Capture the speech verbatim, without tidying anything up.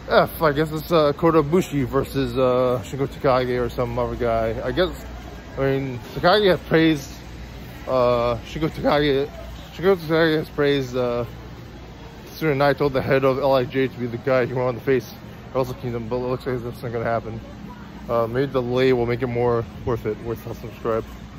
F, I guess it's uh, Kota Ibushi versus uh, Shingo Takagi or some other guy. I guess, I mean, Takagi has praised, uh, Shingo Takagi, Shingo Takagi has praised uh, Tsuna Naito, the head of L I J, to be the guy who won the face Wrestle Kingdom, but it looks like that's not going to happen. Uh, maybe the delay will make it more worth it, worth I'll subscribe.